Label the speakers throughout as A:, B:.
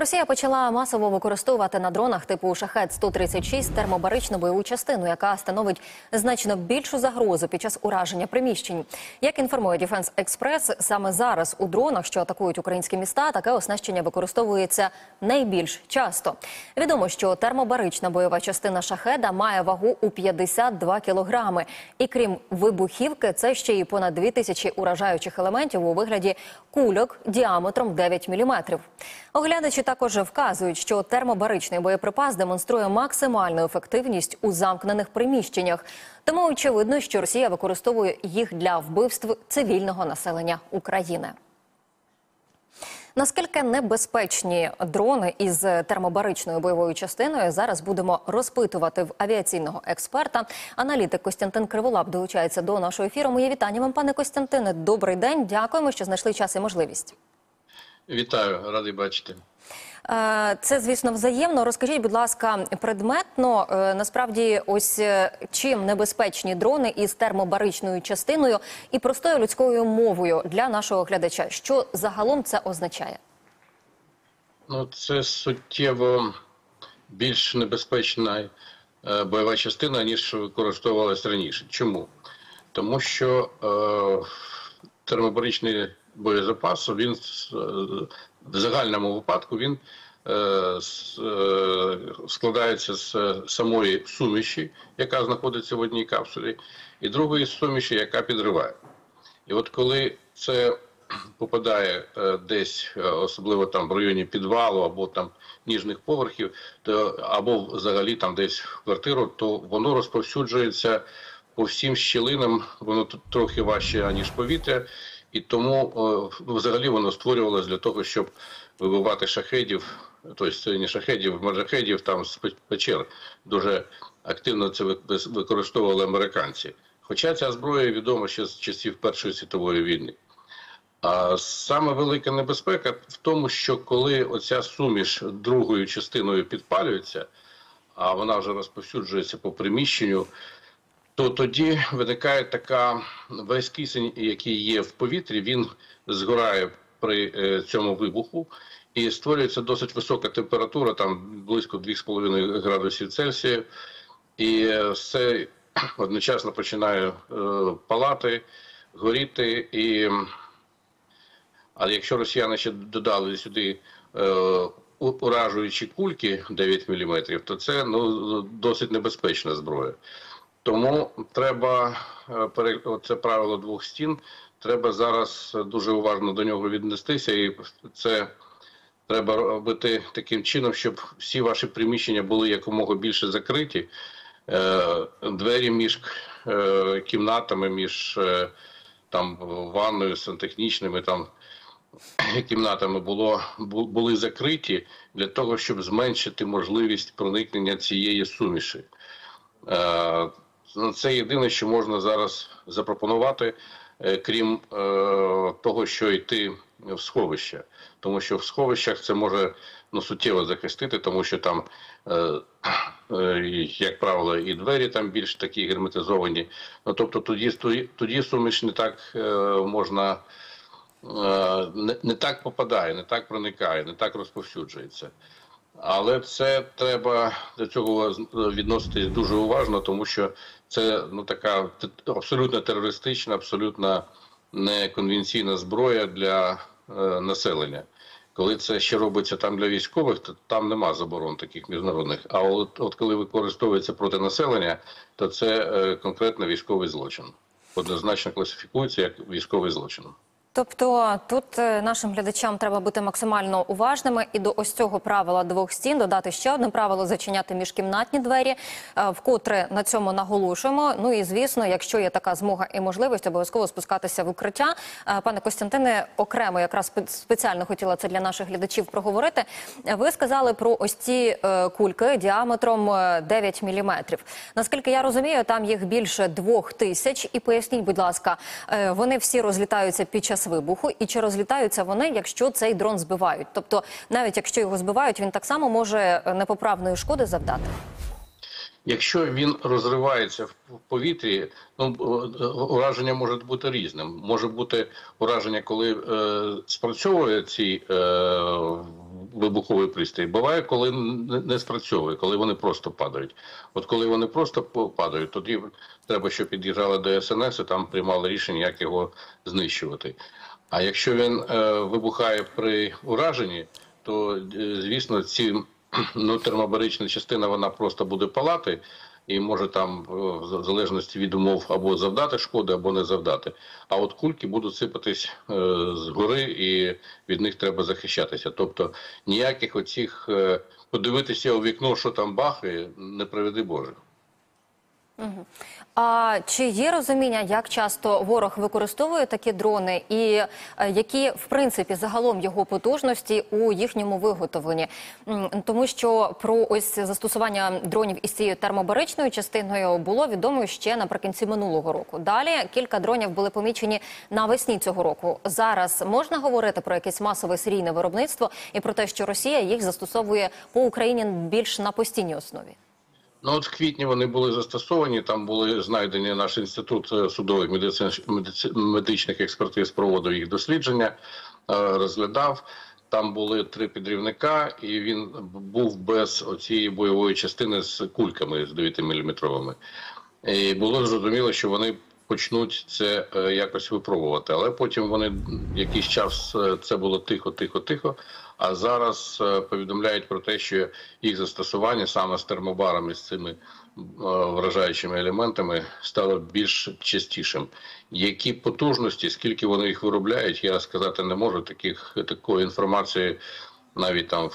A: Росія почала масово використовувати на дронах типу «Шахед-136» термобаричну бойову частину, яка становить значно більшу загрозу під час ураження приміщень. Як інформує Defense Express, саме зараз у дронах, що атакують українські міста, таке оснащення використовується найбільш часто. Відомо, що термобарична бойова частина «Шахеда» має вагу у 52 кілограми. І крім вибухівки, це ще й понад 2000 уражаючих елементів у вигляді кульок діаметром 9 мм. Оглядачі також вказують, що термобаричний боєприпас демонструє максимальну ефективність у замкнених приміщеннях. Тому очевидно, що Росія використовує їх для вбивств цивільного населення України. Наскільки небезпечні дрони із термобаричною бойовою частиною, зараз будемо розпитувати в авіаційного експерта. Аналітик Костянтин Криволап долучається до нашого ефіру. Мої вітання вам, пане Костянтине. Добрий день. Дякуємо, що знайшли час і можливість.
B: Вітаю, радий бачити.
A: Це, звісно, взаємно. Розкажіть, будь ласка, предметно, насправді, ось чим небезпечні дрони із термобаричною частиною і простою людською мовою для нашого глядача? Що загалом це означає?
B: Ну, це суттєво більш небезпечна бойова частина, ніж використовувалась раніше. Чому? Тому що термобаричний боєзапас, він в загальному випадку він складається з самої суміші, яка знаходиться в одній капсулі, і другої суміші, яка підриває. І от коли це попадає десь, особливо там в районі підвалу або там ніжних поверхів, або взагалі там десь в квартиру, то воно розповсюджується по всім щілинам, воно тут трохи важче, ніж повітря. І тому взагалі воно створювалося для того, щоб вибивати шахедів, тобто не шахедів, маджахедів там з печер. Дуже активно це використовували американці. Хоча ця зброя відома ще з часів Першої світової війни. А саме велика небезпека в тому, що коли оця суміш другою частиною підпалюється, а вона вже розповсюджується по приміщенню, то тоді виникає така, весь кисень, який є в повітрі, він згорає при цьому вибуху і створюється досить висока температура, там близько 2,5 градусів Цельсія, і все одночасно починає палати, горіти. А якщо росіяни ще додали сюди уражуючі кульки 9 мм, то це досить небезпечна зброя. Тому треба, це правило двох стін, треба зараз дуже уважно до нього віднестися, і це треба робити таким чином, щоб всі ваші приміщення були якомога більше закриті, двері між кімнатами, між там ванною, сантехнічними там кімнатами були закриті для того, щоб зменшити можливість проникнення цієї суміші. Це єдине, що можна зараз запропонувати, крім того, що йти в сховище. Тому що в сховищах це може суттєво захистити, тому що там, як правило, і двері там більш такі герметизовані. Тобто тоді суміш не так можна, не так попадає, не так проникає, не так розповсюджується. Але це треба до цього відноситись дуже уважно, тому що це така абсолютно терористична, абсолютно неконвенційна зброя для населення. Коли це ще робиться там для військових, то там нема заборон таких міжнародних. А от коли використовується проти населення, то це конкретно військовий злочин. Однозначно класифікується як військовий злочин.
A: Тобто тут нашим глядачам треба бути максимально уважними і до ось цього правила двох стін додати ще одне правило – зачиняти міжкімнатні двері, вкотре на цьому наголошуємо. Ну і, звісно, якщо є така змога і можливість, обов'язково спускатися в укриття. Пане Костянтине, окремо якраз спеціально хотіла це для наших глядачів проговорити. Ви сказали про ось ці кульки діаметром 9 мм. Наскільки я розумію, там їх більше 2000. І поясніть, будь ласка, вони всі розлітаються під час вибуху, і чи розлітаються вони, якщо цей дрон збивають? Тобто, навіть якщо його збивають, він так само може непоправної шкоди завдати?
B: Якщо він розривається в повітрі, ураження може бути різним. Може бути ураження, коли спрацьовує ці вибуховий пристрій. Буває, коли не спрацьовує, коли вони просто падають. От коли вони просто падають, тоді треба, щоб під'їжджали до СНС і там приймали рішення, як його знищувати. А якщо він вибухає при ураженні, то, звісно, термобарична частина, вона просто буде палати, і може там, в залежності від умов, або завдати шкоди, або не завдати. А от кульки будуть сипатись згори, і від них треба захищатися. Тобто ніяких оцих подивитися у вікно, що там бахає, не приведи Боже.
A: А чи є розуміння, як часто ворог використовує такі дрони і які, в принципі, загалом його потужності у їхньому виготовленні? Тому що про ось застосування дронів із цією термобаричною частиною було відомо ще наприкінці минулого року. Далі кілька дронів були помічені навесні цього року. Зараз можна говорити про якесь масове серійне виробництво і про те, що Росія їх застосовує по Україні більш на постійній основі?
B: Ну, от в квітні вони були застосовані, там були знайдені, наш інститут судових медичних експертиз проводив їх дослідження, розглядав. Там були 3 підрівника, і він був без оцієї бойової частини з кульками, з 9-мм. І було зрозуміло, що вони почнуть це якось випробувати. Але потім вони якийсь час, це було тихо, а зараз повідомляють про те, що їх застосування саме з термобарами, з цими вражаючими елементами, стало більш частішим. Які потужності, скільки вони їх виробляють, я сказати не можу. Такої інформації навіть там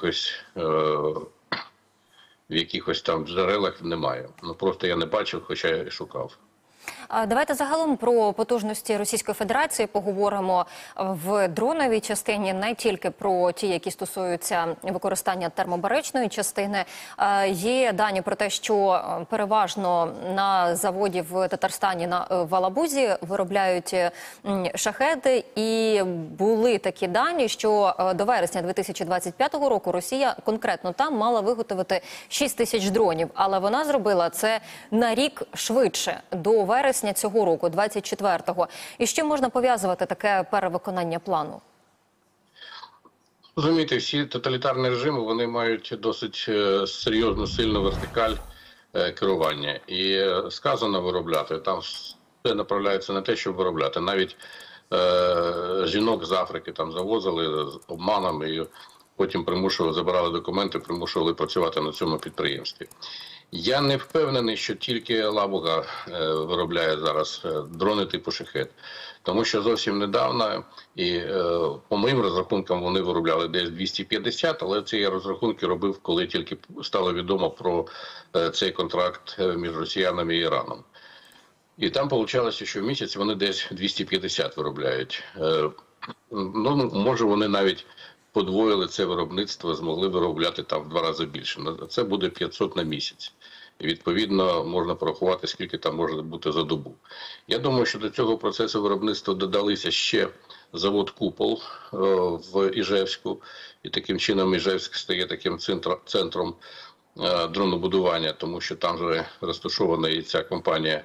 B: в якихось там джерелах немає. Ну просто я не бачив, хоча я шукав.
A: Давайте загалом про потужності Російської Федерації поговоримо в дроновій частині, не тільки про ті, які стосуються використання термобаричної частини. Є дані про те, що переважно на заводі в Татарстані, в Алабузі, виробляють шахеди. І були такі дані, що до вересня 2025 року Росія конкретно там мала виготовити 6 тисяч дронів. Але вона зробила це на рік швидше, до вересня цього року, 24-го. І з чим можна пов'язувати таке перевиконання плану?
B: Розумієте, всі тоталітарні режими, вони мають досить серйозну, сильну вертикаль керування. І сказано виробляти, там все направляється на те, щоб виробляти. Навіть жінок з Африки там завозили з обманом і потім забирали документи, примушували працювати на цьому підприємстві. Я не впевнений, що тільки Лабуга виробляє зараз дрони типу «Шахед». Тому що зовсім недавно, і по моїм розрахункам, вони виробляли десь 250, але ці я розрахунки робив, коли тільки стало відомо про цей контракт між росіянами і Іраном. І там вийшло, що в місяць вони десь 250 виробляють. Ну, може, вони навіть подвоїли це виробництво, змогли виробляти там в 2 рази більше. Це буде 500 на місяць. І, відповідно, можна порахувати, скільки там може бути за добу. Я думаю, що до цього процесу виробництва додалися ще завод «Купол» в Іжевську. І таким чином Іжевськ стає таким центром дронобудування, тому що там вже розташована і ця компанія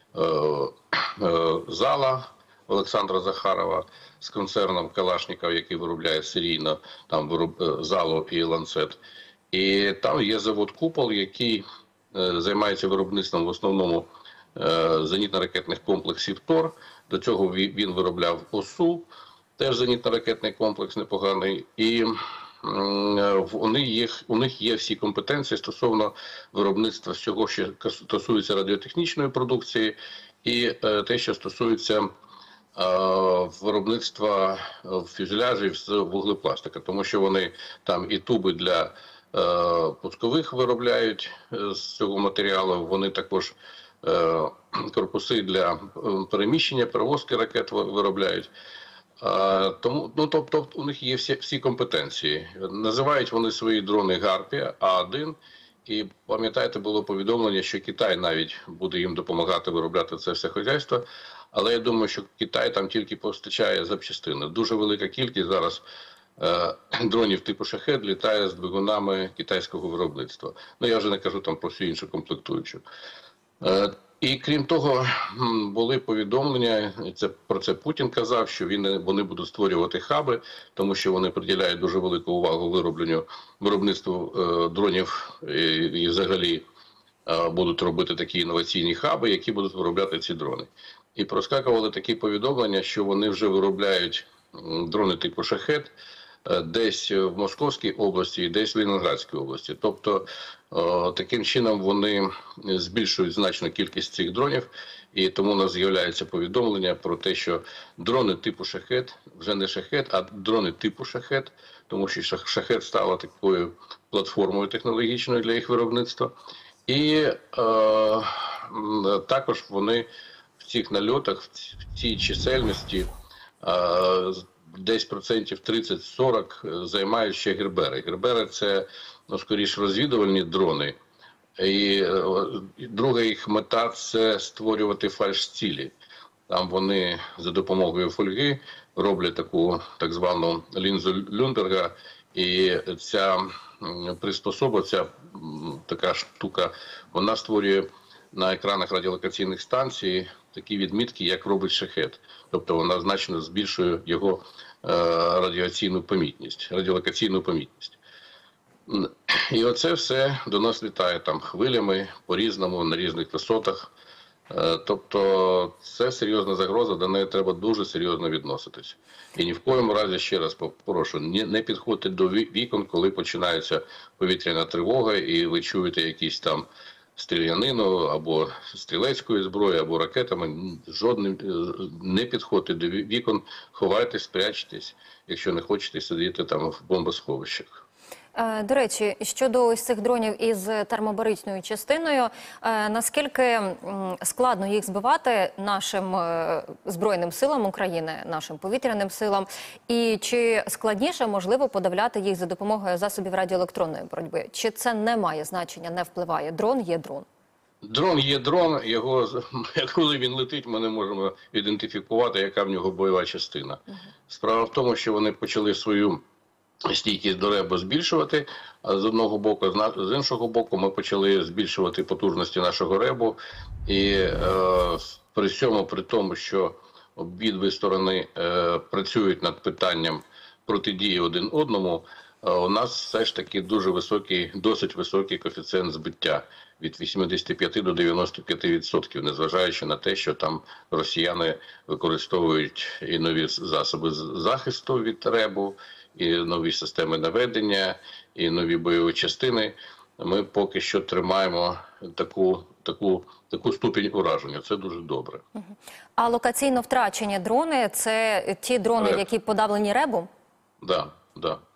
B: «Зала» Олександра Захарова з концерном Калашников, який виробляє серійно там «Залу» і «Ланцет». І там є завод «Купол», який займається виробництвом в основному зенітно-ракетних комплексів «Тор». До цього він виробляв «ОСУ», теж зенітно-ракетний комплекс непоганий. І у них є всі компетенції стосовно виробництва всього, що стосується радіотехнічної продукції, і те, що стосується виробництва фюзеляжів з вуглепластика, тому що вони там і туби для пускових виробляють з цього матеріалу, вони також корпуси для переміщення, перевозки ракет виробляють. Тому, тобто у них є всі компетенції. Називають вони свої дрони «Гарпія» А1. І пам'ятаєте, було повідомлення, що Китай навіть буде їм допомагати виробляти це все хазяйство. Але я думаю, що Китай там тільки постачає запчастини. Дуже велика кількість зараз дронів типу «Шахед» літає з двигунами китайського виробництва. Ну, я вже не кажу там про всю іншу комплектуючу. І крім того, були повідомлення, про це Путін казав, що вони будуть створювати хаби, тому що вони приділяють дуже велику увагу виробництву дронів і взагалі будуть робити такі інноваційні хаби, які будуть виробляти ці дрони. І проскакували такі повідомлення, що вони вже виробляють дрони типу «Шахед» десь в Московській області і десь в Ленінградській області. Тобто таким чином вони збільшують значно кількість цих дронів, і тому у нас з'являється повідомлення про те, що дрони типу «Шахед», вже не «Шахед», а дрони типу «Шахед», тому що «Шахед» стала такою платформою технологічною для їх виробництва. І також вони в цих нальотах, в цій чисельності, десь процентів 30-40 займають ще гербери. Гербери – це, скоріш, розвідувальні дрони. І друга їх мета – це створювати фальш-цілі. Там вони за допомогою фольги роблять таку так звану лінзу Люнберга, і ця приспособа, ця така штука, вона створює на екранах радіолокаційних станцій такі відмітки, як робить «Шахед». Тобто вона значно збільшує його радіолокаційну помітність. І оце все до нас літає там хвилями, по-різному, на різних висотах. Тобто це серйозна загроза, до неї треба дуже серйозно відноситись. І ні в коєму разі, ще раз попрошу, не підходьте до вікон, коли починається повітряна тривога і ви чуєте якісь там стрілянину або стрілецької зброї, або ракетами. Не підходьте до вікон, ховайтесь, спрячтесь, якщо не хочете сидіти там в бомбосховищах.
A: До речі, щодо ось цих дронів із термобаричною частиною, наскільки складно їх збивати нашим Збройним силам України, нашим повітряним силам, і чи складніше, можливо, подавляти їх за допомогою засобів радіоелектронної боротьби? Чи це не має значення, не впливає? Дрон є дрон.
B: Дрон є дрон, коли він летить, ми не можемо ідентифікувати, яка в нього бойова частина. Справа в тому, що вони почали свою стійкість до ребу збільшувати, а з одного боку, з іншого боку ми почали збільшувати потужності нашого ребу, і при тому, що обидві сторони працюють над питанням протидії один одному, у нас все ж таки досить високий коефіцієнт збиття від 85 до 95%, незважаючи на те, що там росіяни використовують і нові засоби захисту від ребу, і нові системи наведення, і нові бойові частини. Ми поки що тримаємо таку ступінь ураження. Це дуже добре.
A: А локаційно втрачені дрони – це ті дрони, які подавлені ребом?
B: Так.